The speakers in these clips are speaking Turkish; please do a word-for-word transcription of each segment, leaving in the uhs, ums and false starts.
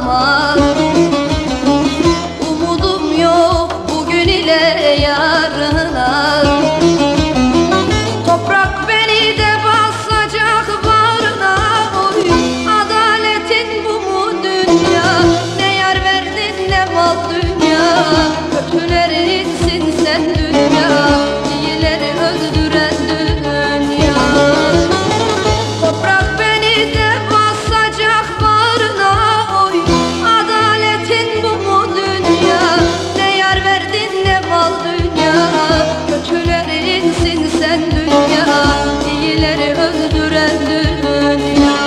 olamaz. Umudum yok bugün ile yarına. Toprak beni de basacak bağrına. Oy, adaletin bu mu dünya? Ne yar verdin ne mal dünya. Kötülerinsin sen dünya, iyileri öldüren dünya. Toprak beni de basacak bağrına. Oy, adaletin bu mu dünya? Ne yar verdin ne mal dünya. Kötülerinsin sen dünya, iyileri öldüren dünya.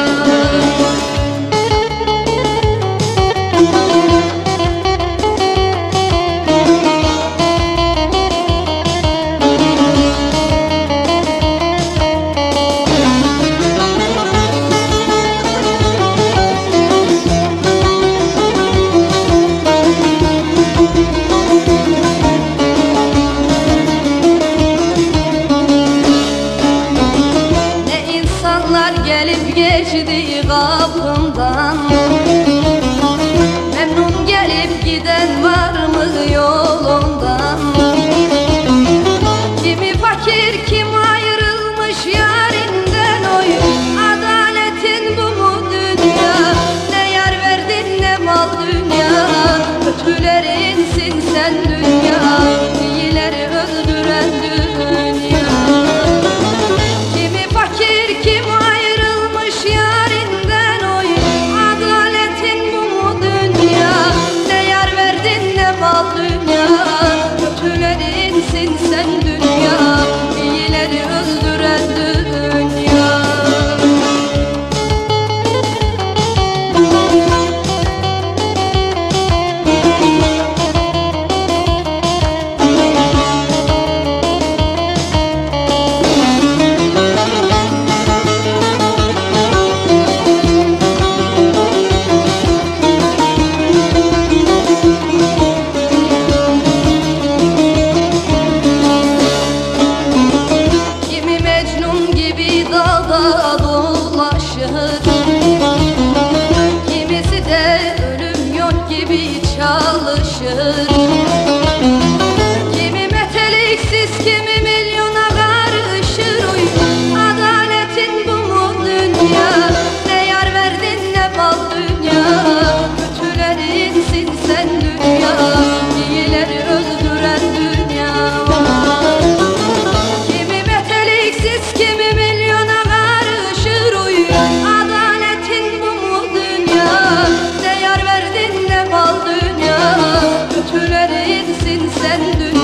Gelip geçti kapımdan, memnun gelip giden var mı yolundan? Kimi fakir kim ayrılmış yarinden. Oy, adaletin bu mu dünya? Ne yar verdin ne mal dünya. Kötülerinsin sen dünya, iyileri öldüren dünya. Kimi fakir kim dünya. Kötülerinsin sen dünya, iyileri öldüren dünya. Kimisi de ölüm yok gibi çalışır. Kimi meteliksiz kimi milyona karışır. Oy, adaletin bu mu dünya? Ne yar verdin ne mal dünya. Kötülerinsin sen dünya, iyileri öldüren dünya. Kimi meteliksiz kimi milyona karışır. Oy, adaletin bu mu dünya? Ne yar verdin ne mal dünya. Kötülerinsin sen dünya.